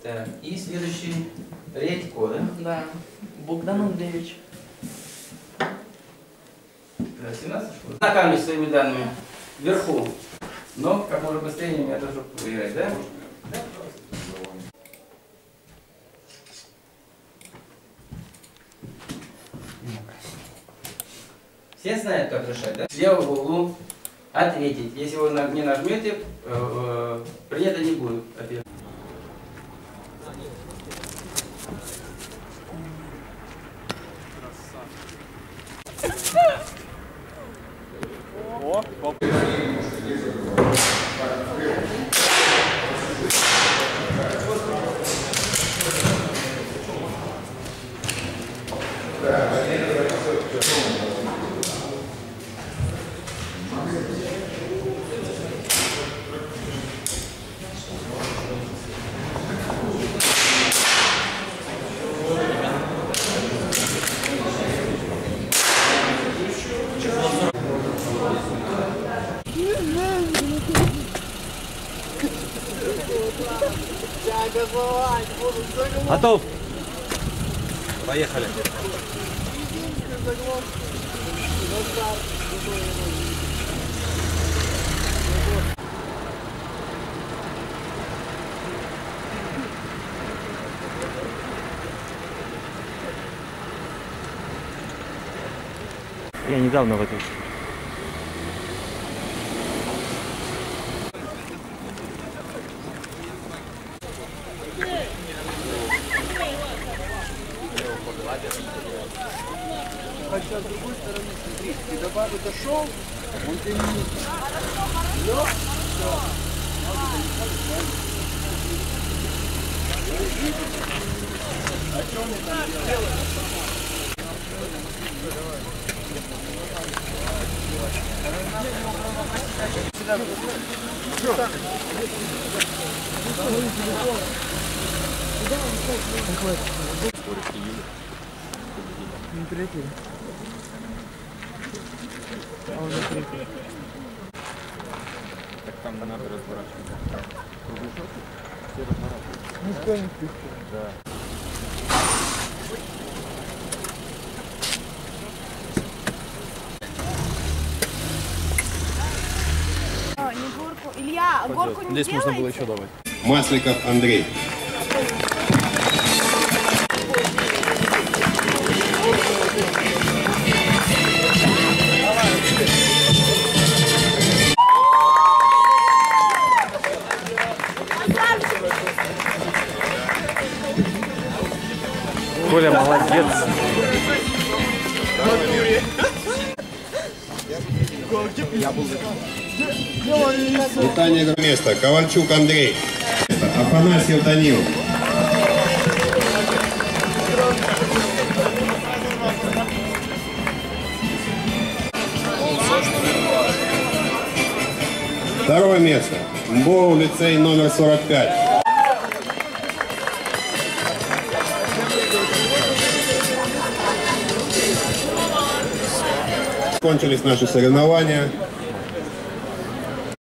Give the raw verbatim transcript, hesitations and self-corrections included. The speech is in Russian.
Так, и следующий Редько, да? Да. Богдан Андреевич. семнадцать школ. Знакомлюсь своими данными вверху. Но как можно быстрее меня должен выиграть, да? Все знают, как решать, да? Слева в углу ответить. Если вы не нажмете, э, принято не будет ответ. О, готов. Поехали. Я недавно в этом. Хотя с другой стороны, смотри, ты до бабы дошел, он тебе не нужен. Все. А что мы там делаем? Не прилетели. А он не прилетел. Так там надо разворачиваться. Все разворачиваются. Никто не прилетел. Да. А, не горку. Илья, а горку не Здесь делаете? можно было еще давать. Масликов Андрей. Коля, молодец. Витание место. Ковальчук Андрей. Афанасьев Данил. Второе место. Мбоу лицей номер сорок пять. Кончились наши соревнования.